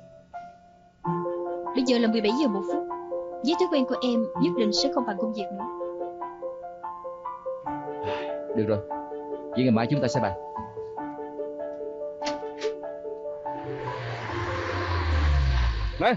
Bây giờ là mười bảy giờ một phút. Với thói quen của em nhất định sẽ không bàn công việc nữa. Được rồi. Vậy ngày mai chúng ta sẽ bàn. Này,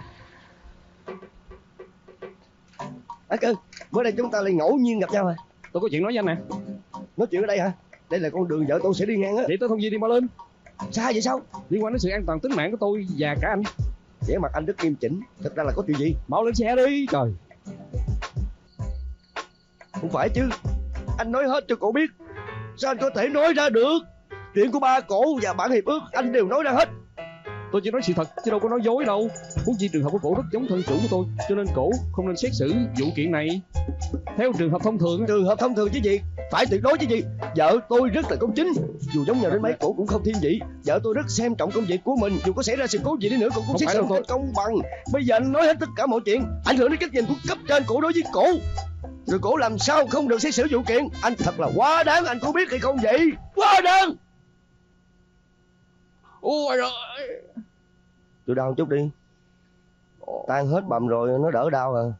Á Cưng, mới đây chúng ta lại ngẫu nhiên gặp nhau à? tôi có chuyện nói với anh nè. Nói chuyện ở đây hả? Đây là con đường vợ tôi sẽ đi ngang á. Vậy tôi không gì đi mau lên. Sao vậy sao? Liên quan đến sự an toàn tính mạng của tôi và cả anh. Vẻ mặt anh rất nghiêm chỉnh. Thật ra là có chuyện gì? Mau lên xe đi. Trời. Không phải chứ. Anh nói hết cho cổ biết. Sao anh có thể nói ra được? Chuyện của ba cổ và bản hiệp ước anh đều nói ra hết. Tôi chỉ nói sự thật chứ đâu có nói dối đâu. Huống chi trường hợp của cổ rất giống thân chủ của tôi, cho nên cổ không nên xét xử vụ kiện này. Theo trường hợp thông thường. Trường hợp thông thường chứ gì? Phải tuyệt đối chứ gì? Vợ tôi rất là công chính. Dù giống nhau đến mấy cổ cũng không thiên vị. Vợ tôi rất xem trọng công việc của mình. Dù có xảy ra sự cố gì đi nữa cũng cũng xét xử một cách công bằng. Bây giờ anh nói hết tất cả mọi chuyện, ảnh hưởng đến cách nhìn của cấp trên cổ đối với cổ. Rồi cổ làm sao không được xét xử vụ kiện? Anh thật là quá đáng, anh có biết hay không vậy? Quá đáng. Ôi trời. Tôi đau một chút đi. Tan hết bầm rồi nó đỡ đau à.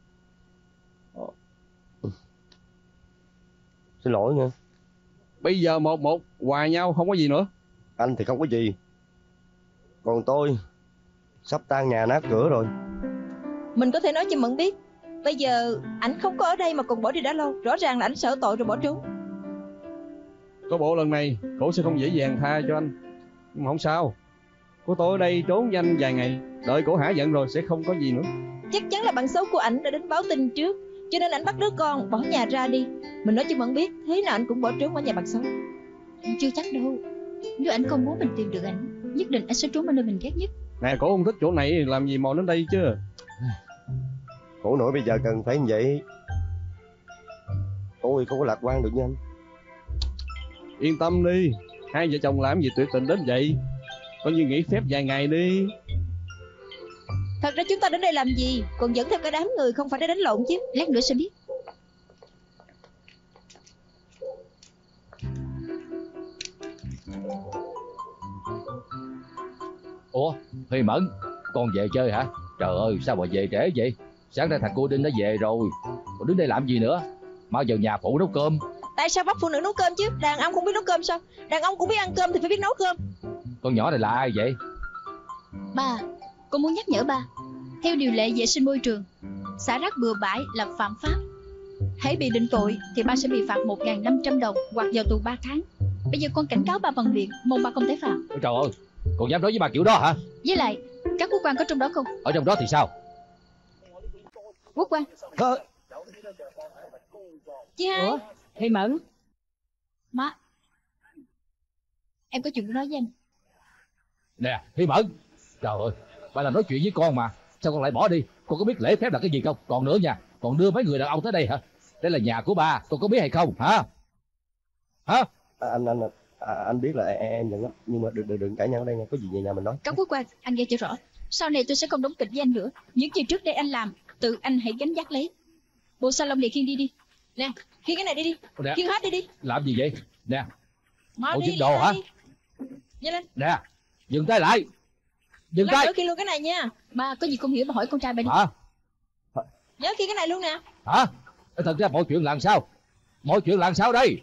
Xin lỗi nha. Bây giờ một một hòa nhau không có gì nữa. Anh thì không có gì. Còn tôi sắp tan nhà nát cửa rồi. Mình có thể nói cho Mẫn biết. Bây giờ ảnh không có ở đây mà còn bỏ đi đã lâu. Rõ ràng là ảnh sợ tội rồi bỏ trốn. Có bộ lần này cổ sẽ không dễ dàng tha cho anh. Nhưng mà không sao, cô tôi ở đây trốn với anh vài ngày, đợi cổ hả giận rồi sẽ không có gì nữa. Chắc chắn là bạn xấu của ảnh đã đến báo tin trước, cho nên ảnh bắt đứa con bỏ nhà ra đi. Mình nói cho Mẫn biết, thế nào ảnh cũng bỏ trốn khỏi nhà bạn xấu. Chưa chắc đâu. Nếu ảnh không muốn mình tìm được ảnh, nhất định anh sẽ trốn ở nơi mình ghét nhất. Nè, cổ không thích chỗ này làm gì mò đến đây chứ. Khổ nổi bây giờ cần phải như vậy. Tôi không có lạc quan được nha anh. Yên tâm đi, hai vợ chồng làm gì tuyệt tình đến vậy. Coi như nghỉ phép vài ngày đi. Thật ra chúng ta đến đây làm gì, còn dẫn theo cả đám người không phải để đánh lộn chứ. Lát nữa sẽ biết. Ủa, Huy Mẫn, con về chơi hả? Trời ơi, sao mà về trễ vậy? Sáng nay thằng cô Đinh đã về rồi. Còn đứng đây làm gì nữa? Mau vào nhà phụ nấu cơm. Tại sao bắt phụ nữ nấu cơm chứ? Đàn ông không biết nấu cơm sao? Đàn ông cũng biết ăn cơm thì phải biết nấu cơm. Con nhỏ này là ai vậy? Ba, con muốn nhắc nhở ba. Theo điều lệ vệ sinh môi trường, xả rác bừa bãi là phạm pháp. Hãy bị định tội thì ba sẽ bị phạt một nghìn năm trăm đồng hoặc vào tù ba tháng. Bây giờ con cảnh cáo ba bằng việc, mong ba không tái phạm. Ôi trời ơi, con dám nói với ba kiểu đó hả? Với lại, các quốc quan có trong đó không? Ở trong đó thì sao? Quốc quan. Ờ, Chị hai. Ủa, Huy Mẫn. Má, em có chuyện muốn nói với anh. Nè, Huy Mẫn. Trời ơi, ba là nói chuyện với con mà. Sao con lại bỏ đi? Con có biết lễ phép là cái gì không? Còn nữa nha, còn đưa mấy người đàn ông tới đây hả? Đây là nhà của ba, con có biết hay không hả? Hả? à, anh anh à, anh biết là em, em nhận lắm, nhưng mà đừng đừng đừng cãi nhau ở đây nha, có gì về nhà mình nói. Các quốc quan, anh nghe cho rõ. Sau này tôi sẽ không đóng kịch với anh nữa. Những gì trước đây anh làm, tự anh hãy gánh vác lấy. Bộ salon này khiêng đi đi. Nè, khiêng cái này đi đi. Nè, Khiêng hết đi đi. làm gì vậy? Nè, Mau Ủa, đi, chiếc đồ lên hả? đi. Nhanh lên. nè, dừng tay lại. Dừng Lát tay. nữa khiêng luôn cái này nha. Ba, có gì không hiểu mà hỏi con trai ba đi. Hả? Nhớ khiêng cái này luôn nè. Hả? Thật ra mọi chuyện là làm sao? Mọi chuyện là làm sao đây?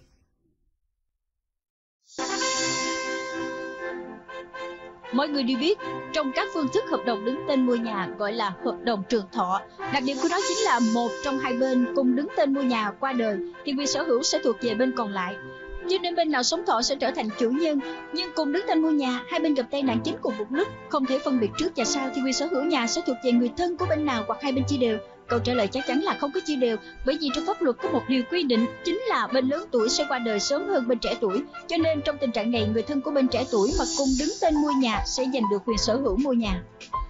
Mọi người đều biết, trong các phương thức hợp đồng đứng tên mua nhà gọi là hợp đồng trường thọ. Đặc điểm của nó chính là một trong hai bên cùng đứng tên mua nhà qua đời thì quyền sở hữu sẽ thuộc về bên còn lại. Cho nên bên nào sống thọ sẽ trở thành chủ nhân. Nhưng cùng đứng tên mua nhà, hai bên gặp tai nạn chính cùng một lúc, không thể phân biệt trước và sau thì quyền sở hữu nhà sẽ thuộc về người thân của bên nào hoặc hai bên chia đều. Câu trả lời chắc chắn là không có chia đều, bởi vì trong pháp luật có một điều quy định, chính là bên lớn tuổi sẽ qua đời sớm hơn bên trẻ tuổi. Cho nên trong tình trạng này, người thân của bên trẻ tuổi mà cùng đứng tên mua nhà sẽ giành được quyền sở hữu mua nhà.